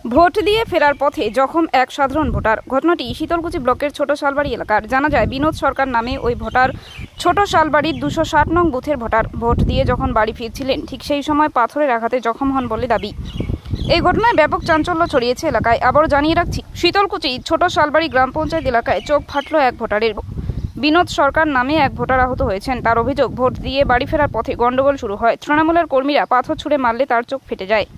Vote দিয়ে ফেরার পথে জখম এক সাধারণ ভোটার। ঘটনাটি শীতলকুচি ব্লকের ছোট শালবাড়ি এলাকার। জানা যায়, বিনোদ সরকার নামে ওই ভোটার ছোট শালবাড়ির 260 নং বুথের ভোটার। ভোট দিয়ে যখন বাড়ি ফিরছিলেন, ঠিক সেই সময় পাথরের আঘাতে জখম হন বলে দাবি। এই ঘটনায় ব্যাপক চাঞ্চল্য ছড়িয়েছে এলাকায়। আবারও জানিয়ে রাখছি, শীতলকুচি ছোট শালবাড়ি গ্রাম পঞ্চায়েত এলাকায় চোখ ফাটল এক ভোটারের। বিনোদ সরকার নামে এক ভোটার আহত হয়েছেন। তার অভিযোগ, ভোট দিয়ে বাড়ি ফেরার পথে গন্ডগোল শুরু হয়। তৃণমূলের কর্মীরা পাথর ছুঁড়ে মারলে তার চোখ ফেটে যায়।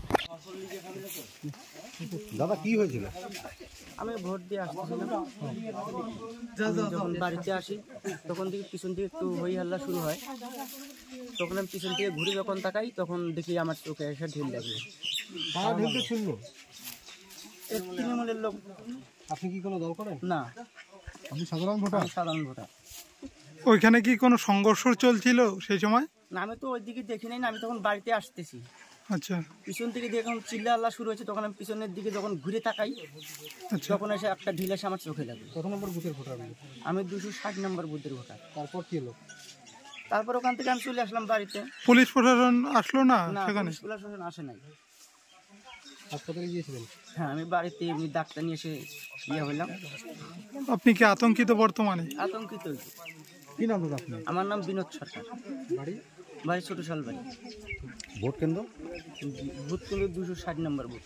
দাদা কি হয়েছিল? আমি ভোট দিয়ে আসছিলাম, যখন বাড়িতে আসি তখন থেকে পিছন থেকে একটু হই হাল্লা শুরু হয়। তখন আমি পিছন থেকে ঘুরে যখন তাকাই, তখন দেখি আমার চোখে এসে ঢিল লাগলো। ঢিলতে শুনলো? তৃণমূলের লোক। আপনি কি কোনো দল করেন? না, আপনি সাধারণ ভোটার? সাধারণ ভোটার। ওইখানে কি কোনো সংঘর্ষ চলছিল সেই সময়? না, আমি তো ওই দিকে দেখি নাই, আমি তখন বাড়িতে আসতেছি। আচ্ছা, পিছন থেকে যখন চিল্লা আল্লাহ শুরু হয়েছে, তখন আমি পিছনের দিকে যখন ঘুরে তাকাই, তখন এসে একটা ঢিল এসে আমার চোখে লাগে। কত নম্বর বুথের ভোটার? আমি 260 নম্বর বুথের ভোটার। তারপর কি হলো? তারপর ওখান থেকে আমি চলে আসলাম বাড়িতে। পুলিশ প্রশাসন আসলো না সেখানে? পুলিশ প্রশাসন আসে নাই। হাসপাতালে গিয়েছিলেন? হ্যাঁ, আমি বাড়িতে এমনি ডাক্তার নিয়ে এসে হইলাম। আপনি কি আতঙ্কিত বর্তমানে? আতঙ্কিত হয়েছে। কি নাম দাদা আপনি? আমার নাম বিনোদ সরকার। বাড়ি ছোট শালবাড়ি। ভোট কেন্দ্র? বুথ কেন্দ্র 260 নম্বর বুথ।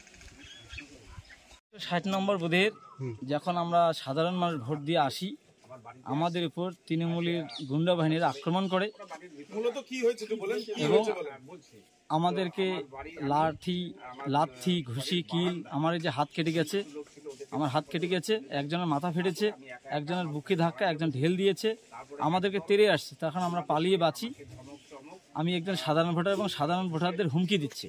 60 নম্বর বুথের যখন আমরা সাধারণ মানুষ ভোট দিয়ে আসি, আমাদের উপর তৃণমূলের গুন্ডা বাহিনীরা আক্রমণ করে এবং আমাদেরকে লাথি ঘুষি কিল, আমার এই যে হাত কেটে গেছে, আমার হাত কেটে গেছে, একজনের মাথা ফেটেছে, একজনের বুকে ধাক্কা, একজন ঢেল দিয়েছে, আমাদেরকে তেড়ে আসছে। তখন আমরা পালিয়ে বাঁচি। আমি একজন সাধারণ ভোটার এবং সাধারণ ভোটারদের হুমকি দিচ্ছে।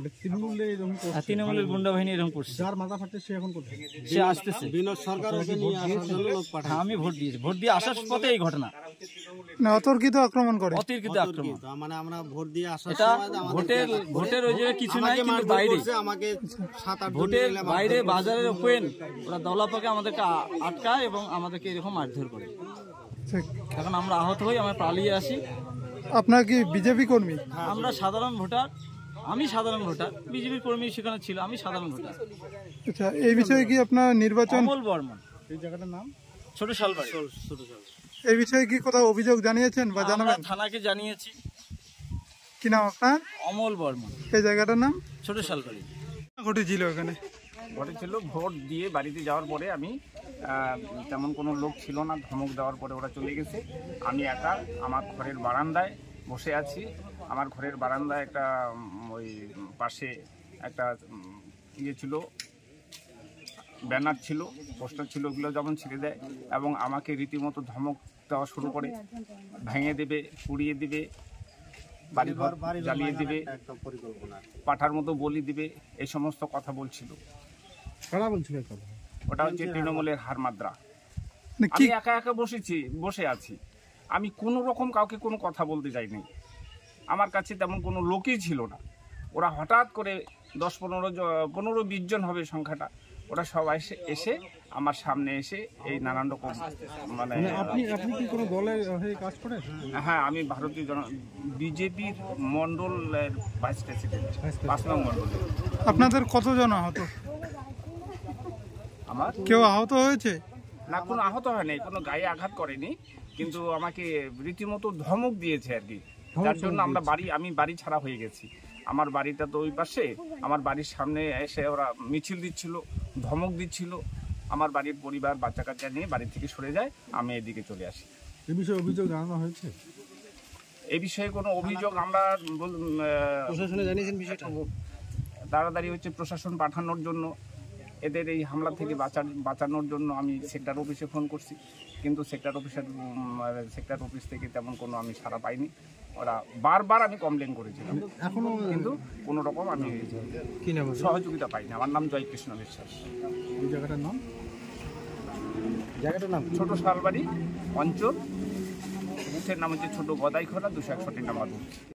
তৃণমূলের গুন্ডা বাহিনী এরকম করছে। যার মাথা ফাটছে সে এখন কোথায়? সে আসতেছে। বিনোদ সরকার ওকে নিয়ে আসার জন্য লোক পাঠায়। আমি ভোট দিয়েছি, ভোট দিয়ে আসার পথে এই ঘটনা। না, অতর্কিত আক্রমণ করে? অতিরিক্ত আক্রমণ। মানে আমরা ভোট দিয়ে আসার এটা সময় ভোটের ওই জায়গায় কিছু নাই, কিন্তু বাইরে আমাকে 7-8 ভোটের বাইরে বাজারের ওপেন ওরা দলাপাকে আমাদেরকে আটকায় এবং আমাদেরকে এরকম মারধর করে। এখন আমরা আহত হই, আমরা পালিয়ে আসি। আপনার কি বিজেপি কর্মী? আমরা সাধারণ ভোটার, আমি সাধারণ ভোটার। বিজেপির কর্মী সেখানে ছিল, আমি সাধারণ ভোটার। আচ্ছা, এই বিষয়ে কি আপনার নির্বাচন? অমল বর্মন। এই জায়গাটার নাম ছোট শালবাড়ি। এই বিষয়ে কি কোথাও অভিযোগ জানিয়েছেন বা জানাবেন? থানাকে জানিয়েছি। কি নাম আপনার? অমল বর্মন। এই জায়গাটার নাম ছোট শালবাড়ি। ঘটেছিল এখানে? ঘটেছিল ভোট দিয়ে বাড়িতে যাওয়ার পরে আমি তেমন কোনো লোক ছিল না। ধমক দেওয়ার পরে ওরা চলে গেছে। আমি একা আমার ঘরের বারান্দায় বসে আছি। আমার ঘরের বারান্দায় একটা ওই পাশে একটা ইয়ে ছিল, ব্যানার ছিল, পোস্টার ছিল, ওগুলো যেমন ছিঁড়ে দেয় এবং আমাকে রীতিমতো ধমক দেওয়া শুরু করে। ভেঙে দেবে, পুড়িয়ে দেবে, বাড়িঘর জ্বালিয়ে দিবে, পাঠার মতো বলি দিবে, এই সমস্ত কথা বলছিল। কারা বলছিল? ওটা হচ্ছে তৃণমূলের হারমাদ্রা। কি আমি একা একা বসে আছি। আমি কোনো রকম কাউকে কোনো কথা বলতে যাইনি। আমার কাছে তেমন কোনো লোকই ছিল না। ওরা হঠাৎ করে 10-15-20 জন হবে সংখ্যাটা, ওরা সবাই এসে আমার সামনে এসে এই নানান রকম মানে আপনি কি কোনো দলের হয়ে কাজ করেন? হ্যাঁ, আমি ভারতীয় বিজেপির মন্ডলের ভাইস প্রেসিডেন্ট, 5 নং মন্ডলের। আপনাদের কতজন আহত? আমার কেউ আহত হয়েছে? না, কোনো আহত হয়নি, কোনো গায়ে আঘাত করেনি, কিন্তু আমাকে রীতিমতো ধমক দিয়েছে আর কি। যার জন্য আমি বাড়ি ছাড়া হয়ে গেছি। আমার বাড়িটা তো ওই পাশে, আমার বাড়ির সামনে এসে ওরা মিছিল দিচ্ছিল, ধমক দিচ্ছিল। আমার বাড়ির পরিবার বাচ্চা কাচ্চা নিয়ে বাড়ি থেকে সরে যায়, আমি এদিকে চলে আসি। এই বিষয়ে অভিযোগ জানানো হয়েছে? এই বিষয়ে কোনো অভিযোগ আমরা প্রশাসনে জানিয়েছেন? বিষয়টা তাড়াতাড়ি হচ্ছে প্রশাসন পাঠানোর জন্য, এদের এই হামলা থেকে বাঁচানোর জন্য আমি সেক্টর অফিসে ফোন করছি, কিন্তু সেক্টর অফিস থেকে তেমন কোনো আমি সাড়া পাইনি। ওরা বারবার আমি কমপ্লেন করেছিলাম, এখনো কিন্তু কোনো রকম আমি কি নাম সহযোগিতা পাইনি। আমার নাম জয়কৃষ্ণ বিশ্বাস। এই জায়গাটার নাম ছোট শালবাড়ি অঞ্চল, বুথের নাম হচ্ছে ছোট গদাইখোলা, 261 নম্বর বুথ।